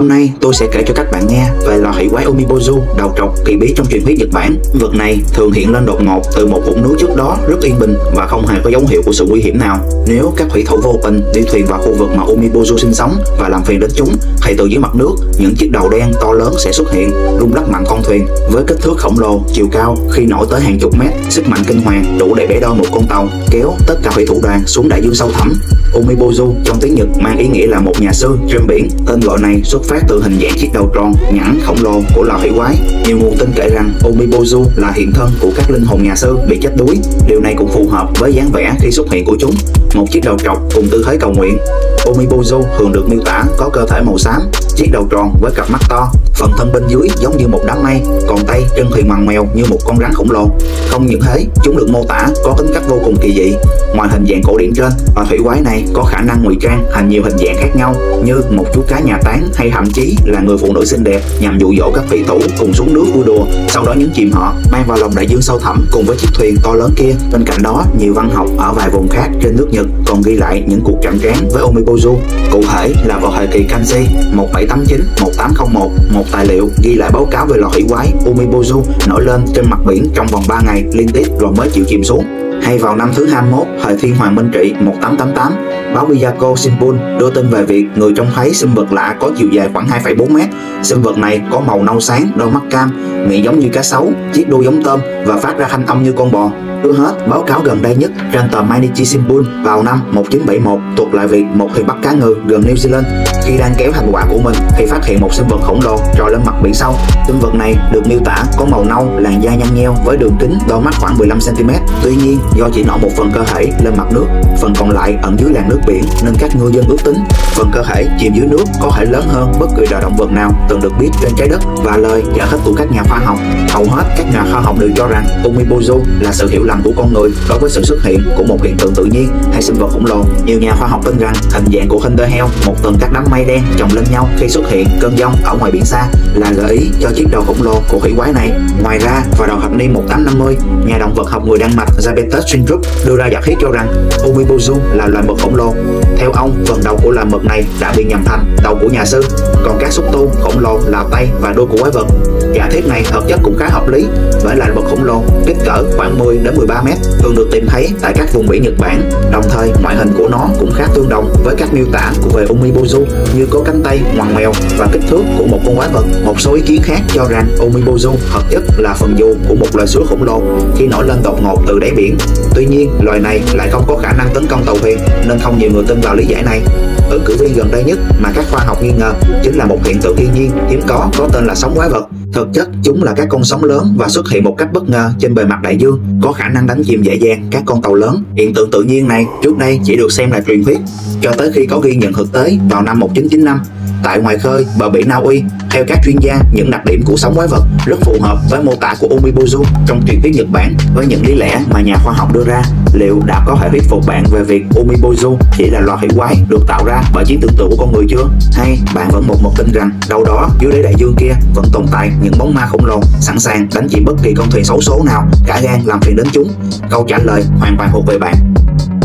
Hôm nay tôi sẽ kể cho các bạn nghe về loài thủy quái Umibozu, đầu trọc kỳ bí trong truyền thuyết Nhật Bản. Vật này thường hiện lên đột ngột từ một vũng núi trước đó rất yên bình và không hề có dấu hiệu của sự nguy hiểm nào. Nếu các thủy thủ vô tình đi thuyền vào khu vực mà Umibozu sinh sống và làm phiền đến chúng, thì từ dưới mặt nước những chiếc đầu đen to lớn sẽ xuất hiện, rung lắc mạnh con thuyền. Với kích thước khổng lồ, chiều cao khi nổi tới hàng chục mét, sức mạnh kinh hoàng đủ để bẻ đôi một con tàu, kéo tất cả thủy thủ đoàn xuống đại dương sâu thẳm. Umibozu trong tiếng Nhật mang ý nghĩa là một nhà sư trên biển. Tên gọi này xuất phát từ hình dạng chiếc đầu tròn nhẵn khổng lồ của loài thủy quái. Nhiều nguồn tin kể rằng Umibozu là hiện thân của các linh hồn nhà sư bị chết đuối. Điều này cũng phù hợp với dáng vẻ khi xuất hiện của chúng, một chiếc đầu trọc cùng tư thế cầu nguyện. Umibozu thường được miêu tả có cơ thể màu xám, chiếc đầu tròn với cặp mắt to, phần thân bên dưới giống như một đám mây, còn tay chân thì ngoằn ngoèo như một con rắn khổng lồ. Không những thế, chúng được mô tả có tính cách vô cùng kỳ dị. Ngoài hình dạng cổ điển trên, loài thủy quái này có khả năng ngụy trang thành nhiều hình dạng khác nhau, như một chú cá nhà táng hay thậm chí là người phụ nữ xinh đẹp, nhằm dụ dỗ các thủy thủ cùng xuống nước vui đùa, sau đó nhấn chìm họ mang vào lòng đại dương sâu thẳm cùng với chiếc thuyền to lớn kia. Bên cạnh đó, nhiều văn học ở vài vùng khác trên nước Nhật còn ghi lại những cuộc chạm trán với Umibozu. Cụ thể là vào thời kỳ Kanji 1789-1801, một tài liệu ghi lại báo cáo về loài thủy quái Umibozu nổi lên trên mặt biển trong vòng 3 ngày liên tiếp rồi mới chịu chìm xuống. Hay vào năm thứ 21, thời Thiên Hoàng Minh Trị 1888, báo Miyako Shimbun đưa tin về việc người trông thấy sinh vật lạ có chiều dài khoảng 2,4 mét. Sinh vật này có màu nâu sáng, đôi mắt cam, miệng giống như cá sấu, chiếc đuôi giống tôm và phát ra thanh âm như con bò. Chưa hết, báo cáo gần đây nhất trên tờ Mainichi Shimbun vào năm 1971 thuật lại việc một thuyền bắt cá ngừ gần New Zealand khi đang kéo thành quả của mình thì phát hiện một sinh vật khổng lồ trồi lên mặt biển sâu. Sinh vật này được miêu tả có màu nâu, làn da nhăn nheo với đường kính đôi mắt khoảng 15 cm. Tuy nhiên, do chỉ nổi một phần cơ thể lên mặt nước, phần còn lại ẩn dưới làn nước biển nên các ngư dân ước tính phần cơ thể chìm dưới nước có thể lớn hơn bất kỳ loài động vật nào từng được biết trên trái đất. Và lời giải thích của các nhà khoa học, hầu hết các nhà khoa học đều cho rằng Umibozu là sự hiểu lầm của con người đối với sự xuất hiện của một hiện tượng tự nhiên hay sinh vật khổng lồ. Nhiều nhà khoa học tin rằng hình dạng của khinh đơ heo, một tầng các đám mây đen chồng lên nhau khi xuất hiện cơn giông ở ngoài biển xa, là gợi ý cho chiếc đầu khổng lồ của thủy quái này. Ngoài ra, vào đầu thập niên 1850, nhà động vật học người Đan Mạch Jabetus Schindrup đưa ra giả thuyết cho rằng Umibozu là loài mực khổng lồ. Theo ông, phần đầu của loài mực này đã bị nhầm thành đầu của nhà sư, còn các xúc tu khổng lồ là tay và đuôi của quái vật. Giả thuyết này thực chất cũng khá hợp lý, bởi loài mực khổng lồ kích cỡ khoảng 10 đến 13 mét thường được tìm thấy tại các vùng biển Nhật Bản. Đồng thời, ngoại hình của nó cũng khá tương đồng với các miêu tả của về Umibozu, như có cánh tay ngoằn ngoèo và kích thước của một con quái vật. Một số ý kiến khác cho rằng Umibozu thực chất là phần dù của một loài sứa khổng lồ khi nổi lên đột ngột từ đáy biển. Tuy nhiên, loài này lại không có khả năng tấn công tàu thuyền nên không nhiều người tin vào lý giải này. Ứng cử viên gần đây nhất mà các khoa học nghi ngờ chính là một hiện tượng thiên nhiên hiếm có tên là sóng quái vật. Thực chất, chúng là các con sóng lớn và xuất hiện một cách bất ngờ trên bề mặt đại dương, có khả năng đánh chìm dễ dàng các con tàu lớn. Hiện tượng tự nhiên này trước đây chỉ được xem là truyền thuyết, cho tới khi có ghi nhận thực tế vào năm 1995 tại ngoài khơi bờ biển Na Uy. Theo các chuyên gia, những đặc điểm của sóng quái vật rất phù hợp với mô tả của Umibozu trong truyền thuyết Nhật Bản. Với những lý lẽ mà nhà khoa học đưa ra, liệu đã có thể thuyết phục bạn về việc Umibozu chỉ là loài thủy quái được tạo ra bởi trí tưởng tượng của con người chưa? Hay bạn vẫn một tin rằng đâu đó dưới đáy đại dương kia vẫn tồn tại những bóng ma khổng lồ sẵn sàng đánh chìm bất kỳ con thuyền xấu số nào cả gan làm phiền đến chúng? Câu trả lời hoàn toàn thuộc về bạn.